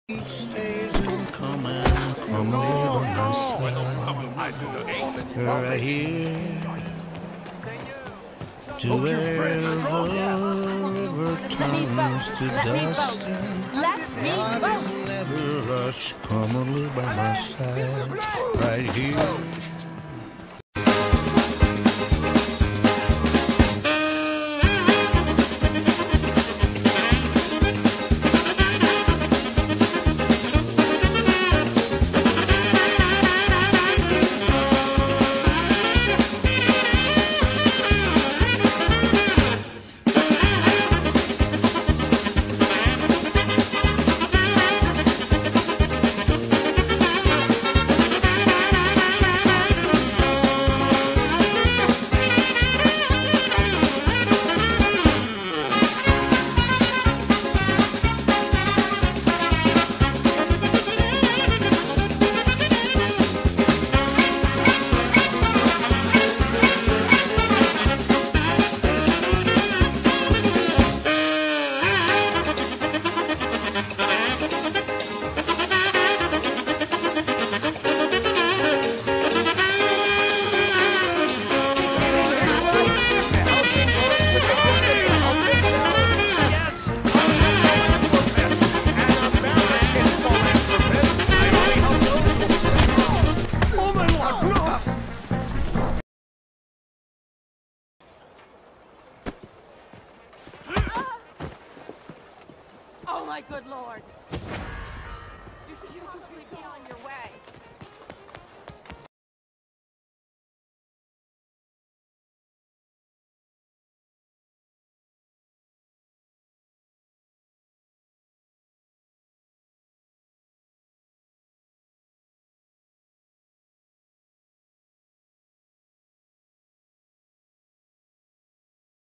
stays and come over my side. Right here to where the river turns to dust. Let me vote. Never rush, come a little by my side. Right here